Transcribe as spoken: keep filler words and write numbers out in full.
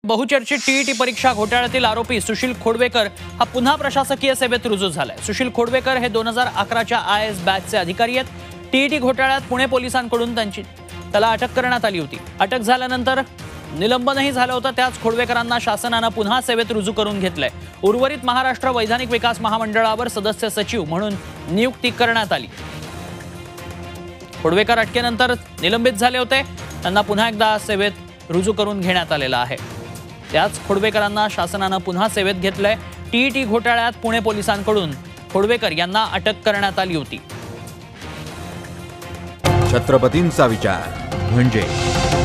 बहुचर्चित टीईटी परीक्षा घोटाळ्यातील आरोपी सुशील खोडवेकर हा पुन्हा प्रशासकीय सेवेत रुजू झालाय। सुशील खोडवेकर हे दोन हजार अकराच्या आय एस बॅचचे अधिकारी आहेत। टीईटी घोटाळ्यात पुणे पोलिसांकडून त्यांची त्याला अटक करण्यात आली होती। अटक झाल्यानंतर निलंबनही झालं होतं। त्याच खोडवेकरांना शासनाने पुन्हा सेवेत रुजू करून घेतलंय। उर्वरित महाराष्ट्र वैधानिक विकास महामंडळावर सदस्य सचिव म्हणून नियुक्ती करण्यात आली। खोडवेकर अटकेनंतर निलंबित झाले होते, त्यांना पुन्हा एकदा सेवेत रुजू करून घेण्यात आलेला आहे। त्याच खोडवेकरांना शासनाने पुन्हा सेवेत घेतलंय। टीईटी घोटाळ्यात पुणे पोलिसांकडून खोडवेकर यांना अटक करण्यात आली होती। छत्रपतींचा विचार म्हणजे